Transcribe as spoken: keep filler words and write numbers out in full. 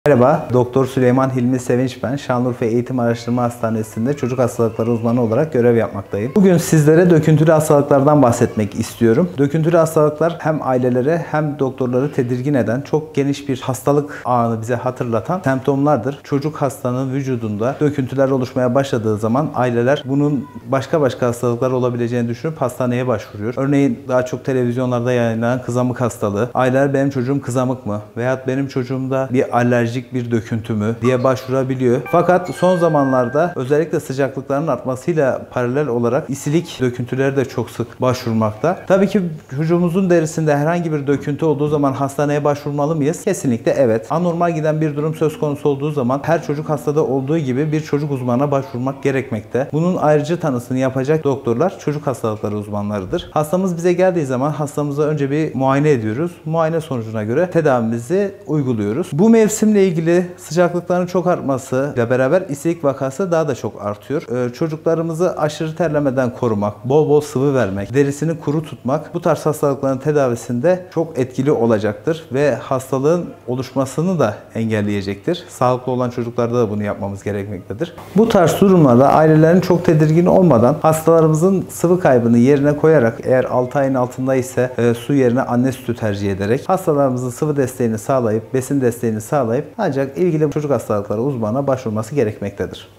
Merhaba, Doktor Süleyman Hilmi Sevinç ben. Şanlıurfa Eğitim Araştırma Hastanesi'nde çocuk hastalıkları uzmanı olarak görev yapmaktayım. Bugün sizlere döküntülü hastalıklardan bahsetmek istiyorum. Döküntülü hastalıklar hem ailelere hem doktorları tedirgin eden çok geniş bir hastalık ağını bize hatırlatan semptomlardır. Çocuk hastanın vücudunda döküntüler oluşmaya başladığı zaman aileler bunun başka başka hastalıklar olabileceğini düşünüp hastaneye başvuruyor. Örneğin daha çok televizyonlarda yayınlanan kızamık hastalığı. Aileler benim çocuğum kızamık mı? Veyahut benim çocuğumda bir alerji bir döküntü mü diye başvurabiliyor. Fakat son zamanlarda özellikle sıcaklıkların artmasıyla paralel olarak isilik döküntüleri de çok sık başvurmakta. Tabii ki çocuğumuzun derisinde herhangi bir döküntü olduğu zaman hastaneye başvurmalı mıyız? Kesinlikle evet. Anormal giden bir durum söz konusu olduğu zaman her çocuk hastada olduğu gibi bir çocuk uzmanına başvurmak gerekmekte. Bunun ayrıcı tanısını yapacak doktorlar çocuk hastalıkları uzmanlarıdır. Hastamız bize geldiği zaman hastamızı önce bir muayene ediyoruz. Muayene sonucuna göre tedavimizi uyguluyoruz. Bu mevsimle ilgili sıcaklıkların çok artmasıyla beraber isilik vakası daha da çok artıyor. Ee, çocuklarımızı aşırı terlemeden korumak, bol bol sıvı vermek, derisini kuru tutmak bu tarz hastalıkların tedavisinde çok etkili olacaktır ve hastalığın oluşmasını da engelleyecektir. Sağlıklı olan çocuklarda da bunu yapmamız gerekmektedir. Bu tarz durumlarda ailelerin çok tedirgin olmadan hastalarımızın sıvı kaybını yerine koyarak, eğer altı ayın altında ise e, su yerine anne sütü tercih ederek hastalarımızın sıvı desteğini sağlayıp besin desteğini sağlayıp ancak ilgili çocuk hastalıkları uzmanına başvurması gerekmektedir.